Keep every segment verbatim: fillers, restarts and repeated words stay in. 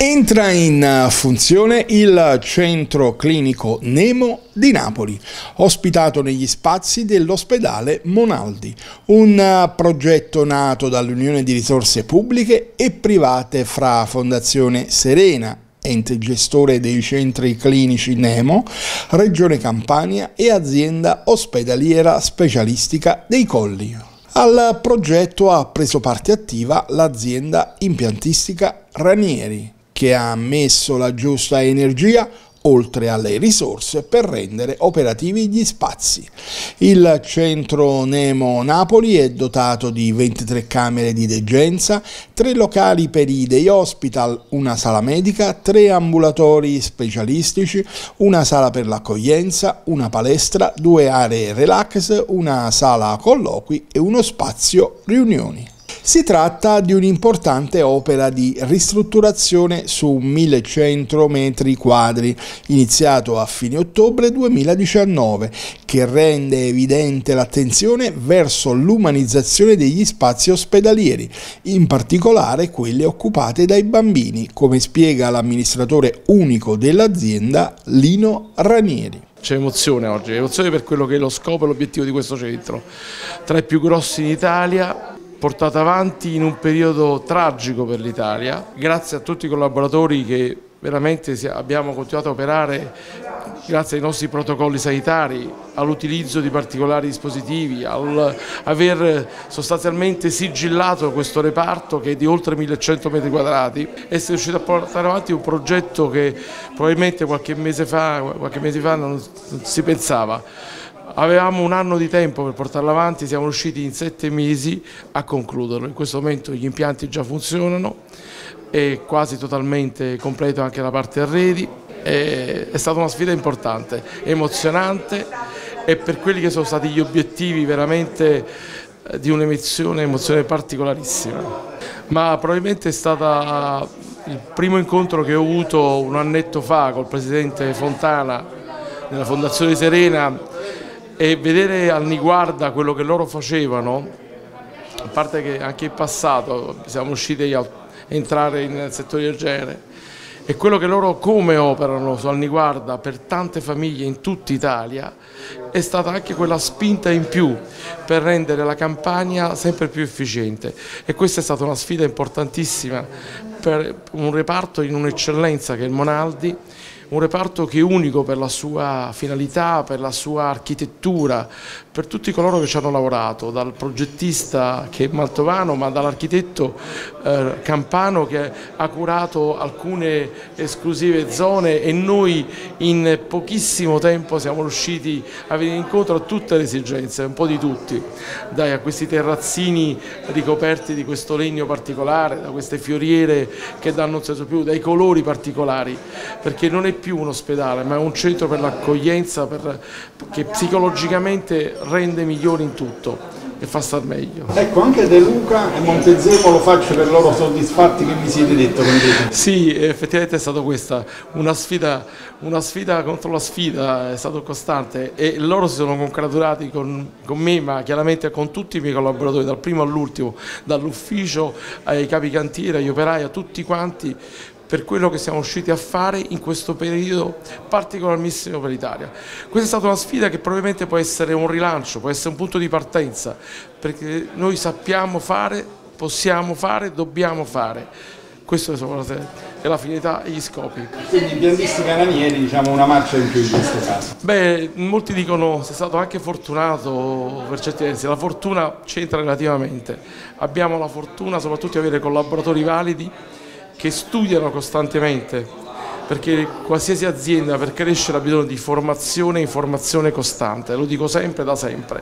Entra in funzione il centro clinico Nemo di Napoli, ospitato negli spazi dell'ospedale Monaldi, un progetto nato dall'unione di risorse pubbliche e private fra Fondazione Serena, ente gestore dei centri clinici Nemo, Regione Campania e azienda ospedaliera specialistica dei Colli. Al progetto ha preso parte attiva l'azienda impiantistica Ranieri, che ha messo la giusta energia oltre alle risorse per rendere operativi gli spazi. Il centro Nemo Napoli è dotato di ventitré camere di degenza, tre locali per i day hospital, una sala medica, tre ambulatori specialistici, una sala per l'accoglienza, una palestra, due aree relax, una sala colloqui e uno spazio riunioni. Si tratta di un'importante opera di ristrutturazione su millecento metri quadri, iniziato a fine ottobre duemiladiciannove, che rende evidente l'attenzione verso l'umanizzazione degli spazi ospedalieri, in particolare quelle occupate dai bambini, come spiega l'amministratore unico dell'azienda Lino Ranieri. C'è emozione oggi, emozione per quello che è lo scopo e l'obiettivo di questo centro, tra i più grossi in Italia, portato avanti in un periodo tragico per l'Italia, grazie a tutti i collaboratori che veramente abbiamo continuato a operare, grazie ai nostri protocolli sanitari, all'utilizzo di particolari dispositivi, all'aver sostanzialmente sigillato questo reparto che è di oltre millecento metri quadrati, essere riuscito a portare avanti un progetto che probabilmente qualche mese fa, qualche mese fa non si pensava. Avevamo un anno di tempo per portarlo avanti, siamo riusciti in sette mesi a concluderlo. In questo momento gli impianti già funzionano, è quasi totalmente completo anche la parte arredi, è, è stata una sfida importante, emozionante e per quelli che sono stati gli obiettivi veramente di un'emozione emozione particolarissima. Ma probabilmente è stato il primo incontro che ho avuto un annetto fa col presidente Fontana della Fondazione Serena, e vedere al Niguarda quello che loro facevano, a parte che anche in passato siamo riusciti a entrare in settori del genere, e quello che loro come operano su Alniguarda per tante famiglie in tutta Italia, è stata anche quella spinta in più per rendere la Campania sempre più efficiente, e questa è stata una sfida importantissima per un reparto in un'eccellenza che è il Monaldi, un reparto che è unico per la sua finalità, per la sua architettura, per tutti coloro che ci hanno lavorato, dal progettista che è mantovano, ma dall'architetto eh, campano che ha curato alcune esclusive zone, e noi in pochissimo tempo siamo riusciti a venire incontro a tutte le esigenze, un po' di tutti, dai a questi terrazzini ricoperti di questo legno particolare, da queste fioriere che danno un senso più, dai colori particolari, perché non è più un ospedale ma è un centro per l'accoglienza, che psicologicamente rende migliori in tutto e fa star meglio. Ecco, anche De Luca e Montezemolo lo faccio per loro soddisfatti che mi siete detto. Sì, effettivamente è stata questa una sfida, una sfida contro la sfida, è stato costante, e loro si sono congratulati con, con me, ma chiaramente con tutti i miei collaboratori, dal primo all'ultimo, dall'ufficio ai capi cantiere, agli operai, a tutti quanti, per quello che siamo riusciti a fare in questo periodo particolarissimo per l'Italia. Questa è stata una sfida che probabilmente può essere un rilancio, può essere un punto di partenza, perché noi sappiamo fare, possiamo fare, dobbiamo fare. Questa è la finalità e gli scopi. Quindi impiantistica Ranieri, diciamo, una marcia in più in questo caso. Beh, molti dicono sei stato anche fortunato per certi versi, la fortuna c'entra relativamente. Abbiamo la fortuna soprattutto di avere collaboratori validi che studiano costantemente, perché qualsiasi azienda per crescere ha bisogno di formazione e informazione costante, lo dico sempre da sempre,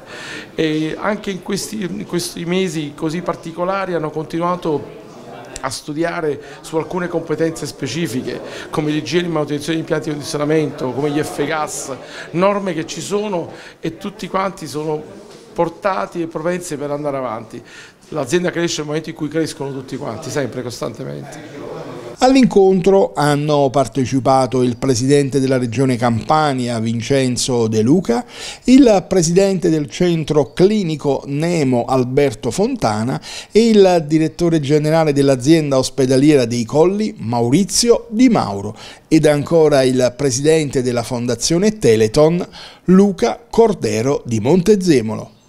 e anche in questi, in questi mesi così particolari hanno continuato a studiare su alcune competenze specifiche come l'igiene e manutenzione di impianti di condizionamento, come gli F gas, norme che ci sono e tutti quanti sono portati e propensi per andare avanti. L'azienda cresce nel momento in cui crescono tutti quanti, sempre, costantemente. All'incontro hanno partecipato il presidente della regione Campania Vincenzo De Luca, il presidente del centro clinico Nemo Alberto Fontana e il direttore generale dell'azienda ospedaliera dei Colli Maurizio Di Mauro ed ancora il presidente della fondazione Teleton Luca Cordero di Montezemolo.